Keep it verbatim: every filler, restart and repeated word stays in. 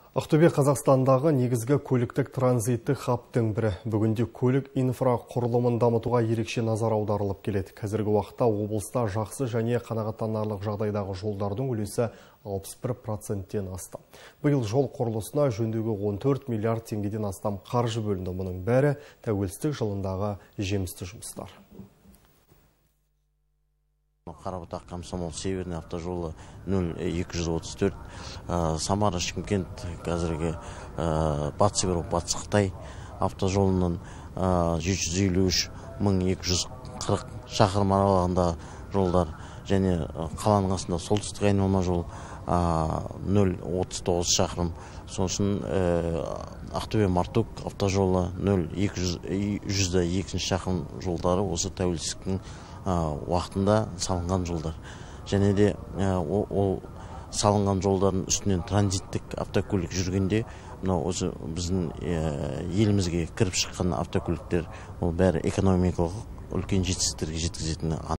Ақтөбе Қазақстандағы негізгі көліктік транзиттік хабтың бірі. Бүгінде көлік инфрақұрылымын дамытуға ерекше назар аударылып келеді. Қазіргі уақытта облыста жақсы және қанағаттанарлық жағдайдағы жолдардың үлесі алпыс бір проценттен асты. Биыл жол құрылысына жөндеуге он төрт миллиард теңгеден астам қаржы бөлінді. Мұның бәрі тәуелсіздік жылындағы жемісті жұмыстар. Қарабұтақ Комсомол Северный автожолы нөл екі жүз отыз төрт, Самара Шымкент қазіргі Батыс Европа Батыс Қытай автожолының жеті жүз елу үш мың екі жүз қырық шақырым аралығында жолдар және қаланың астында солтүстік айналма жол нөл отыз тоғыз шақырым. Сосын Ақтөбе Мартук автожолы нөл екі жүз екі шақырым жолдары осы тәуелсіздіктің уақытында салынған жолдар. Және де ол салынған жолдардың үстінен транзиттік автокөлік жүргенде, осы біздің елімізге кіріп шыққан автокөліктер ол бәрі экономикалық үлкен жетістіктерге жеткізетіні